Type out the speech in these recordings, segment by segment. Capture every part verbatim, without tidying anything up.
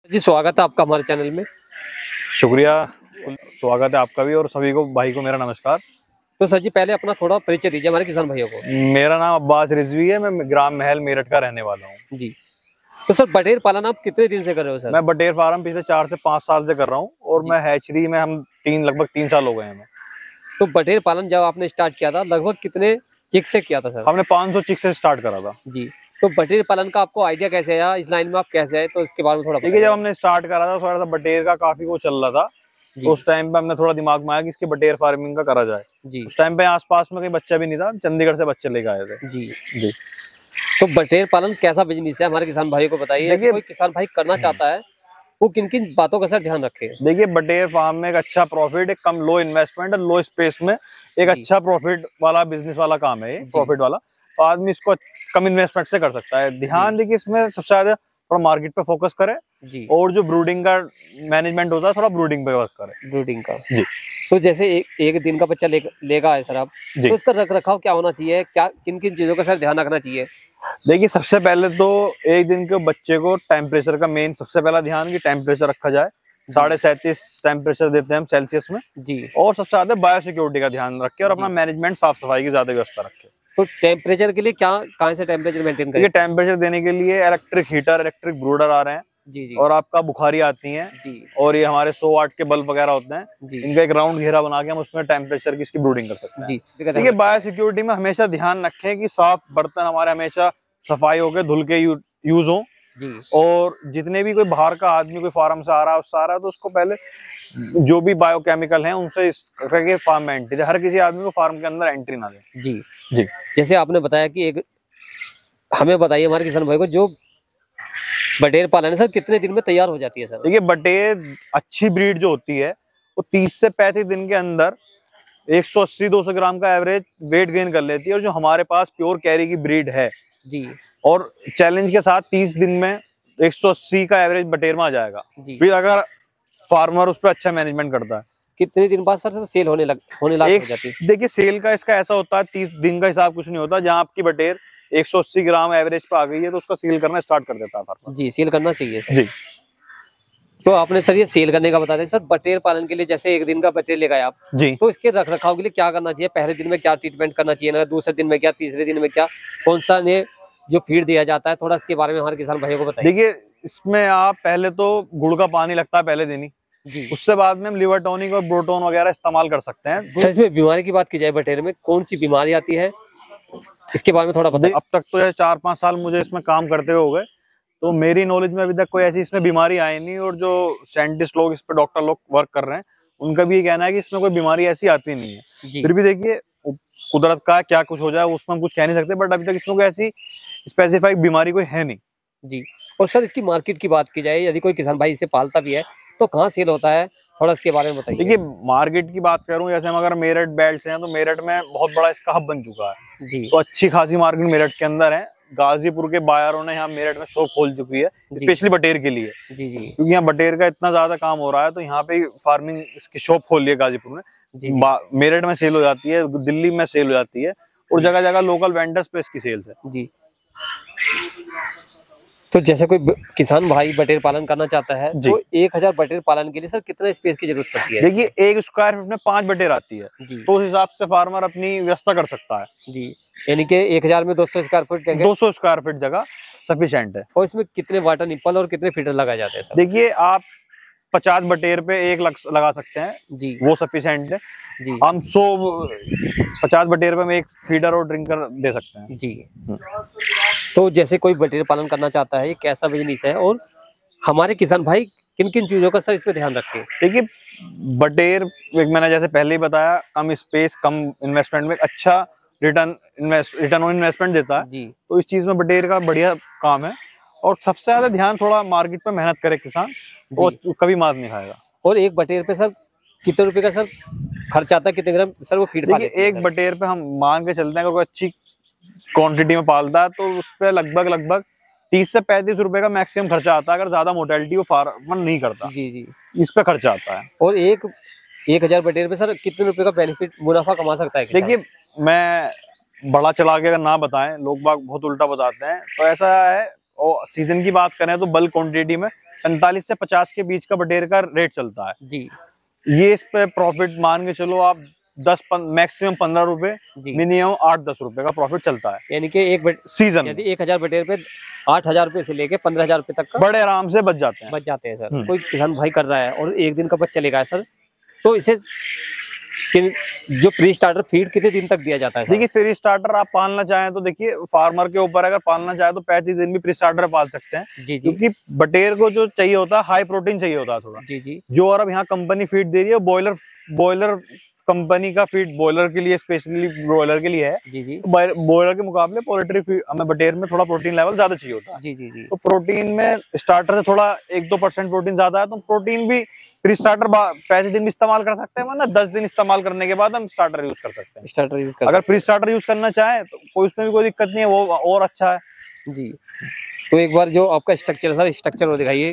जी, स्वागत है आपका हमारे चैनल में। शुक्रिया। स्वागत है आपका भी और सभी को भाई को मेरा नमस्कार। तो सर जी, पहले अपना थोड़ा परिचय दीजिए हमारे किसान भाइयों को। मेरा नाम अब्बास रिजवी है, मैं ग्राम महल मेरठ का रहने वाला हूँ। जी। तो सर, बटेर पालन आप कितने दिन से कर रहे हो सर? मैं बटेर फार्म पिछले चार से पाँच साल से कर रहा हूँ और जी। मैं हैचरी में हम तीन लगभग तीन साल हो गए हैं। तो बटेर पालन जब आपने स्टार्ट किया था, लगभग कितने चिक से किया था सर? हमने पाँच सौ चिक से स्टार्ट करा था। जी। तो बटेर पालन का आपको आइडिया कैसे आया? इस लाइन में आप कैसे आए? तो इसके बारे में थोड़ा देखिए, जब बताइए। हमने स्टार्ट करा था थोड़ा सा बटेर का काफी वो चल रहा था, तो उस टाइम पे हमने थोड़ा दिमाग में आया कि इसके बटेर फार्मिंग का करा जाए। जी। उस टाइम पे आसपास में कोई बच्चा भी नहीं था, चंडीगढ़ से बच्चे लेके आए थे। जी। जी। तो बटेर पालन कैसा बिजनेस है, हमारे किसान भाइयों को बताइए। देखिए, कोई किसान भाई करना चाहता है, वो किन किन बातों का सर ध्यान रखे? देखिए, बटेर फार्म में एक अच्छा प्रॉफिट, एक कम लो इन्वेस्टमेंट और लो स्पेस में एक जी। अच्छा प्रॉफिट वाला बिजनेस वाला काम है ये, प्रॉफिट वाला। तो आदमी इसको कम इन्वेस्टमेंट से कर सकता है। ध्यान देखिए, इसमें सबसे ज्यादा थोड़ा मार्केट पे फोकस करे जी। और जो ब्रूडिंग का मैनेजमेंट होता है थोड़ा ब्रूडिंग पे वर्क करे। ब्रूडिंग का। जी। तो जैसे एक एक दिन का बच्चा ले लेगा है सर आप, जी। तो उसका रख रखाव क्या होना चाहिए? क्या किन किन चीजों का सर ध्यान रखना चाहिए? देखिए, सबसे पहले तो एक दिन के बच्चे को टेम्परेचर का मेन सबसे पहला ध्यान कि टेम्परेचर रखा जाए। साढ़े सैंतीस टेम्परेचर देते हैं हम सेल्सियस में। जी। और सबसे ज्यादा बायोसिक्योरिटी का ध्यान रखे और अपना जी। मैनेजमेंट साफ सफाई की ज्यादा व्यवस्था रखे। तो टेम्परेचर के लिए क्या कहाँ से टेम्परेचर मेंटेन करें? देखिए, टेम्परेचर देने के लिए इलेक्ट्रिक हीटर, इलेक्ट्रिक ब्रूडर आ रहे हैं। जी। जी। और आपका बुखारी आती हैं। जी। और ये हमारे सौ वाट के बल्ब वगैरह होते हैं। जी। इनका एक राउंड घेरा बना के हम उसमें टेम्परेचर की इसकी ब्रूडिंग कर सकते हैं। जी। देखिए, बायो सिक्योरिटी में हमेशा ध्यान रखें कि साफ बर्तन हमारे हमेशा सफाई होकर धुल के यू, यूज हो। जी। और जितने भी कोई बाहर का आदमी कोई फार्म से आ रहा है उससे आ रहा है तो उसको पहले जो भी बायोकेमिकल हैं उनसे करके फार्म में एंट्री दे। हर किसी आदमी को फार्म के अंदर एंट्री ना दे। जी। जी। जैसे आपने बताया कि एक हमें बताइए हमारे किसान भाई को, जो बटेर पालन है सर कितने दिन में तैयार हो जाती है सर? देखिए, बटेर अच्छी ब्रीड जो होती है वो तीस से पैंतीस दिन के अंदर एक सौ अस्सी दो सौ ग्राम का एवरेज वेट गेन कर लेती है। और जो हमारे पास प्योर कैरी की ब्रीड है जी। और चैलेंज के साथ तीस दिन में एक सौ अस्सी का एवरेज बटेर में आ जाएगा। जी। फिर अगर फार्मर उस पर अच्छा मैनेजमेंट करता है। कितने दिन बाद सर सेल होने लग होने लायक हो जाती है? देखिए, सेल का इसका ऐसा होता है, तीस दिन का हिसाब कुछ नहीं होता। जहां आपकी बटेर एक सौ अस्सी ग्राम एवरेज पे आ गई है तो उसका सेल करना स्टार्ट कर देता है फार्मर। जी, सेल करना चाहिए सर। जी। तो आपने सर ये सेल करने का बता दें सर, बटेर पालन के लिए जैसे एक दिन का बटेर ले गए आप, जी। तो इसके रख रखाव के लिए क्या करना चाहिए? पहले दिन में क्या ट्रीटमेंट करना चाहिए, ना दूसरे दिन में क्या, तीसरे दिन में क्या, कौन सा ने जो फीड दिया जाता है, थोड़ा इसके बारे में हमारे किसान भाइयों को बताइए। देखिए, इसमें आप पहले तो गुड़ का पानी लगता है पहले दिन ही। जी। उससे बाद में हम लिवर टॉनिक और ब्रोटोन वगैरह इस्तेमाल कर सकते हैं। सर, इसमें बीमारी की बात की जाए, बटेर में कौन सी बीमारी आती है, इसके बारे में थोड़ा बताइए। अब तक तो ये चार पांच साल मुझे इसमें काम करते हुए हो गए, तो मेरी नॉलेज में अभी तक कोई ऐसी इसमें बीमारी आई नहीं। और जो साइंटिस्ट लोग इस पे, डॉक्टर लोग वर्क कर रहे हैं, उनका भी ये कहना है कि इसमें कोई बीमारी ऐसी आती नहीं है। जी। फिर भी देखिए, कुदरत का क्या कुछ हो जाए उसमें हम कुछ कह नहीं सकते, बट अभी तक इसमें कोई ऐसी स्पेसिफाइक बीमारी कोई है नहीं। जी। और सर, इसकी मार्केट की बात की जाए, यदि कोई किसान भाई इसे पालता भी है तो कहाँ सेल होता है, थोड़ा इसके बारे में बताइए। देखिए, मार्केट की बात करूं, जैसे हम अगर मेरठ बेल्ट से हैं तो मेरठ में बहुत बड़ा इसका हब बन चुका है। जी। तो अच्छी खासी मार्केट मेरठ के अंदर है। गाजीपुर के बायरों ने यहाँ मेरठ में शॉप खोल चुकी है स्पेशली बटेर के लिए। जी। जी। क्योंकि यहाँ बटेर का इतना ज्यादा काम हो रहा है तो यहाँ पे फार्मिंग इसकी शॉप खोल ली है गाजीपुर में। जी। मेरठ में सेल हो जाती है, दिल्ली में सेल हो जाती है और जगह जगह लोकल वेंडर्स पे इसकी सेल्स है। जी। तो जैसे कोई किसान भाई बटेर पालन करना चाहता है तो एक हजार बटेर पालन के लिए सर कितना स्पेस की जरूरत पड़ती है? देखिए, एक स्क्वायर फीट में पांच बटेर आती है। जी। तो उस हिसाब से फार्मर अपनी व्यवस्था कर सकता है। जी। यानी कि एक हजार में दो सौ स्क्वायर फीट जगह, दो सौ स्क्वायर फीट जगह सफिशिएंट है। और इसमें कितने वाटर निप्पल और कितने फीडर लगाए जाते हैं सर? देखिए, आप पचास बटेर पे एक लग, लगा सकते हैं। जी। वो सफिशिएंट है। जी। हम सौ पचास बटेर पे हम एक फीडर और ड्रिंकर दे सकते हैं। जी। तो जैसे कोई बटेर पालन करना चाहता है, ये कैसा बिजनेस है और हमारे किसान भाई किन किन चीजों का सर इसमें ध्यान रखें? देखिए, बटेर एक मैंने जैसे पहले ही बताया, कम स्पेस कम इन्वेस्टमेंट में अच्छा return invest return on investment देता है। जी। तो इस चीज में बटेर का बढ़िया काम है। और सबसे ज्यादा ध्यान थोड़ा मार्केट पे मेहनत करे किसान, वो कभी मार नहीं खाएगा। और एक बटेर पे सर कितने रुपए का सर खर्च आता है, कितने ग्राम सर वो फीड? देखिए, एक बटेर पे हम मान के चलते हैं, कोई अच्छी क्वांटिटी में पालता है तो उस पे लगभग लगभग तीस से पैंतीस रुपए का मैक्सिमम खर्चा आता है, अगर ज्यादा मोर्टेलिटी वो फार्मर नहीं करता। जी। जी। इस पे खर्चा आता है। और एक एक हजार बटेर पे सर कितने रुपए का बेनिफिट, मुनाफा कमा सकता है? देखिए, मैं बड़ा चला के अगर ना बताएं, लोग बाग बहुत उल्टा बताते हैं। तो ऐसा है, और सीजन की बात करें तो बल्क क्वांटिटी में पैंतालीस से पचास के बीच का बटेर का रेट चलता है जी। ये इस पे प्रॉफिट मान के चलो आप दस मैक्सिमम पंद्रह रुपए, मिनिमम आठ दस रुपए का प्रॉफिट चलता है। यानी कि एक बट, सीजन यदि एक हजार बटेर पे आठ हजार रुपए से लेके पंद्रह हजार रुपए तक का बड़े आराम से बच जाते हैं बच जाते हैं सर। कोई किसान भाई कर रहा है और एक दिन का बच चलेगा सर, तो इसे जो प्री स्टार्टर फीड कितने दिन तक दिया जाता है? देखिए प्री स्टार्टर आप पालना चाहें तो देखिए फार्मर के ऊपर, अगर पालना चाहे तो पैंतीस दिन भी प्री स्टार्टर पाल सकते हैं। जी जी। क्योंकि बटेर को जो चाहिए होता है हाई प्रोटीन चाहिए होता है थोड़ा। जी जी। जो और अब यहाँ कंपनी फीड दे रही है बॉयलर बॉयलर कंपनी का फीड बॉयलर के लिए, स्पेशली ब्रॉयलर के लिए है। जी जी। बॉयलर के मुकाबले पोल्ट्री फीड हमें बटेर में थोड़ा प्रोटीन लेवल ज्यादा चाहिए होता है। जी जी जी। तो प्रोटीन में स्टार्टर से थोड़ा एक दो परसेंट प्रोटीन ज्यादा है, तो प्रोटीन भी प्री स्टार्टर पैंतीस दिन भी इस्तेमाल कर सकते हैं, वरना दस दिन इस्तेमाल करने के बाद हम स्टार्टर यूज कर सकते हैं। स्टार्टर यूज कर अगर प्री स्टार्टर यूज करना चाहे तो कोई उसमें भी कोई दिक्कत नहीं है, वो और अच्छा है। जी। तो एक बार जो आपका स्ट्रक्चर है सर, स्ट्रक्चर वो दिखाइए,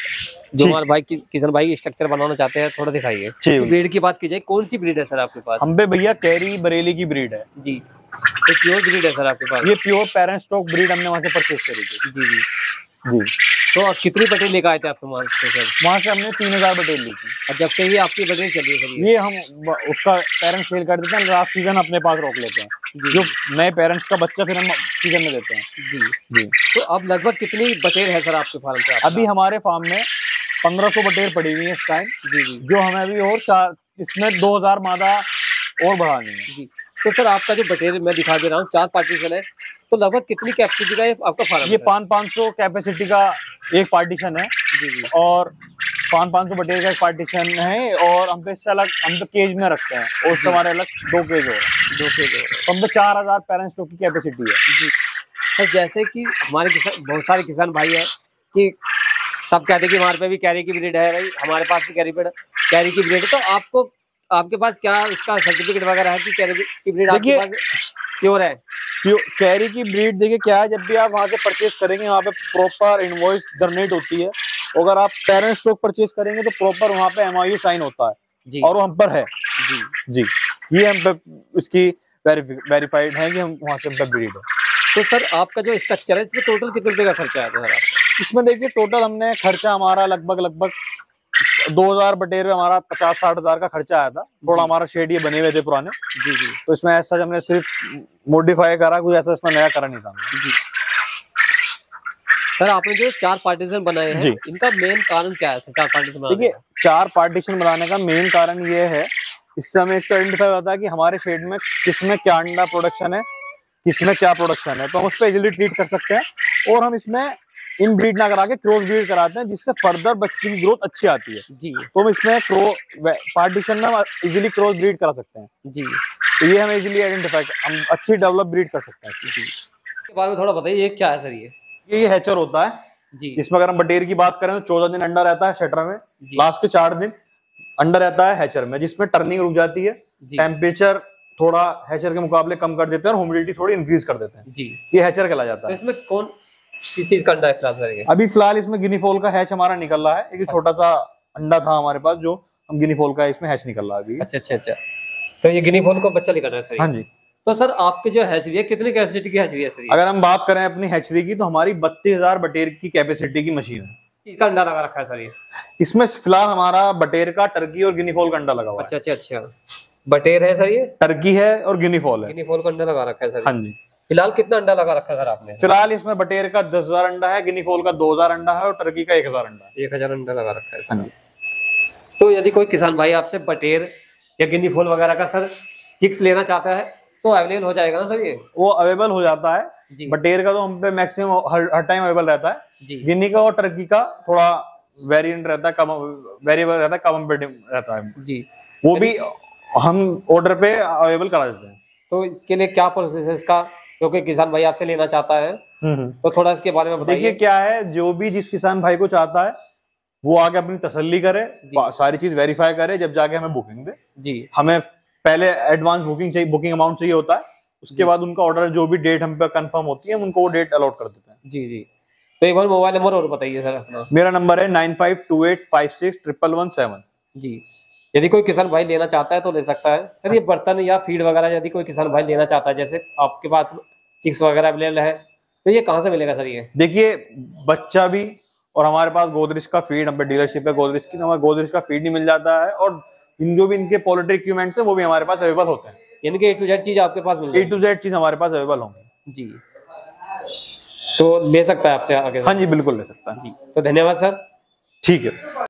जो हमारे भाई कि, किसान भाई स्ट्रक्चर बनाना चाहते हैं थोड़ा दिखाइए। तो ब्रीड की बात की जाए, कौन सी ब्रीड है सर आपके पास? हम पे भैया कैरी बरेली की ब्रीड है। जी। तो प्योर ब्रीड है सर आपके पास? ये प्योर पेरेंट स्टॉक ब्रीड हमने वहां से परचेज करी थी। जी जी जी। तो आप कितनी बटेर लेकर आए थे आप वहां से सर? वहां से हमने तीन हजार बटेर ली थी। और जब से ही आपकी बटेर चली है सर? ये हम उसका पेरेंट्स सेल कर देते हैं, लास्ट सीजन अपने पास रोक लेते हैं। जो नए पेरेंट्स का बच्चा फिर हम सीजन में देते हैं। जी जी। तो अब लगभग कितनी बटेर है सर आपके फार्म पे? अभी हमारे फार्म में पंद्रह सौ बटेर पड़ी हुई है इस टाइम। जी जी। जो हमें अभी और चार इसमें दो हजार मादा और बढ़ानी है। जी। तो सर आपका जो बटेर मैं दिखा दे रहा हूँ, चार पार्टीशन है, तो लगभग कितनी कैपेसिटी का है आपका फार्म? ये पाँच पाँच सौ कैपेसिटी का एक पार्टीशन है। जी जी। और पाँच पाँच सौ बटेर का एक पार्टीशन है, और हम पे इससे अलग हम पे केज में रखते हैं, और उससे हमारे अलग दो केज और दो केज और तो हम पे चार हजार पेरेंट्स की कैपेसिटी है। जी। सर जैसे कि हमारे किसान बहुत सारे किसान भाई है कि सब कहते हैं कि हमारे पे भी कैरी की ब्रीड है, भाई हमारे पास भी कैरी कैरी की ब्रीड है, तो आपको आपके पास क्या इसका सर्टिफिकेट वगैरह है कि कैरी की ब्रीड आपके पास प्योर है? कैरी की ब्रीड देखिए क्या है, जब भी आप वहां से परचेज करेंगे वहां पे प्रॉपर इनवॉइस जनरेट होती है। अगर आप पेरेंट स्टॉक परचेज करेंगे तो प्रॉपर वहां पे एमआईयू साइन होता है। जी। और वो हम पर है। जी जी। ये हम पे इसकी वेरीफाइड है कि हम वहां से हम पे ब्रीड है। तो सर आपका जो स्ट्रक्चर है इसमें टोटल कितने रुपए का खर्चा आया था सर आपका? इसमें देखिए टोटल हमने खर्चा हमारा लगभग लगभग दो हजार बटेर में हमारा पचास साठ हजार का खर्चा आया था। थोड़ा हमारा शेड ये बने हुए थे पुराने। जी जी। तो इसमें ऐसा हमने सिर्फ मॉडिफाई करा, कुछ ऐसा इसमें नया करा नहीं था। जी। सर आपने जो चार पार्टीशन बनाए हैं, इनका मेन कारण क्या है सर? चार पार्टीशन देखिए चार पार्टीशन बनाने का मेन कारण ये है, इससे हमें एक तो आइडेंटिफाई होता है कि हमारे शेड में किसमें क्या अंडा प्रोडक्शन है, किसमें क्या प्रोडक्शन है, तो हम उस पर इजिली ट्रीट कर सकते हैं। और हम इसमें इन ब्रीड ना करा के क्रॉस ब्रीड कराते हैं, जिससे फर्दर बच्चे की ग्रोथ अच्छी आती है। जी। तो हम इसमें क्रो पार्टीशन में इजीली क्रॉस ब्रीड करा सकते हैं। जी। तो ये हम इजीली आइडेंटिफाई हम अच्छी डेवलप ब्रीड कर सकते हैं। जी। इसके बारे में थोड़ा बताइए, ये क्या है सर? ये ये हैचर होता है। जी। इसमें अगर हम बटेर की बात करें तो चौदह दिन अंडा रहता है शटर में, लास्ट के चार दिन अंडा रहता है हैचर में, जिसमें टर्निंग रुक जाती है, टेम्परेचर थोड़ा हैचर के मुकाबले कम कर देते हैं और ह्यूमिडिटी थोड़ी इंक्रीज कर देते हैं। जी। ये हैचर कहला जाता है। तो इसमें कौन किस चीज का अंडा है फिलहाल सर? अभी फिलहाल इसमें गिनी फॉल का हैच हमारा निकल रहा है। एक छोटा सा अंडा था हमारे पास, जो हम गिनी फॉल का इसमें हैच निकल रहा है अभी। अच्छा अच्छा अच्छा। तो ये गिनी फॉल को बच्चा निकल रहा है सर? हाँ जी। तो सर आपके जो हैचरी है कितनी कैपेसिटी की हैचरी है सर? अगर हम बात करें अपनी हैचरी की तो हमारी बत्तीस हजार बटेर की कैपेसिटी की मशीन है। इसका अंडा लगा रखा है सर? ये इसमें फिलहाल हमारा बटेर का, टर्की और गिनी फॉल का अंडा लगा हुआ है। अच्छा अच्छा अच्छा। बटेर है सर, ये टर्की है और गिनी फॉल है। गिनी फॉल का अंडा लगा रखा है सर? हाँ जी। फिलहाल कितना अंडा लगा रखा है सर आपने? फिलहाल इसमें बटेर का दस हजार अंडा है, गिनी फॉल का दो हजार अंडा है और टर्की का एक हजार अंडा है। एक हजार अंडा लगा रखा है सर। तो यदि कोई किसान भाई आपसे बटेर या गिनी फॉल वगैरह का सर चिक्स लेना चाहता है तो अवेलेबल हो जाएगा ना सर? ये वो अवेलेबल हो जाता है। बटेर का तो हम पे मैक्सिमम हर, हर टाइम अवेलेबल रहता है। गिनी का और टर्की का थोड़ा वेरिएंट रहता है, कम वेरिएबल रहता है, कम रहता है। जी। वो भी हम ऑर्डर पे अवेलेबल करा देते हैं। तो इसके लिए क्या प्रोसेस है इसका, क्योंकि किसान भाई आपसे लेना चाहता है तो थोड़ा इसके बारे में बताइए। देखिए क्या है, जो भी जिस किसान भाई को चाहता है वो आगे अपनी तसल्ली करे, सारी चीज वेरीफाई करे, जब जाके हमें बुकिंग दे। जी। हमें पहले एडवांस बुकिंग चाहिए, बुकिंग अमाउंट चाहिए होता है, उसके बाद उनका ऑर्डर जो भी डेट हम पे कंफर्म होती है उनको वो डेट अलॉट कर देते हैं। जी जी। तो एक बार मोबाइल नंबर और बताइए सर अपना। मेरा नंबर है nine five two eight five six triple one seven. जी। यदि कोई किसान भाई लेना चाहता है तो ले सकता है सर। ये बर्तन या फीड वगैरह यदि कोई किसान भाई लेना चाहता है, जैसे आपके पास चिक्स वगैरह अवेलेबल है, तो ये कहाँ से मिलेगा सर? ये देखिए बच्चा भी और हमारे पास गोदरेज का फीड, हम पे डीलरशिप है गोदरेज की, तो हमारे गोदरेज का फीड नहीं मिल जाता है, और इन जो भी इनके पोल्ट्री इक्विपमेंट्स है वो भी हमारे पास अवेलेबल होते हैं। यानी कि ए टू जेड चीज आपके पास मिल ए टू जेड चीज हमारे पास अवेलेबल होंगी जी। तो ले सकता है आपसे आगे? हाँ जी बिल्कुल ले सकता है जी। तो धन्यवाद सर। ठीक है।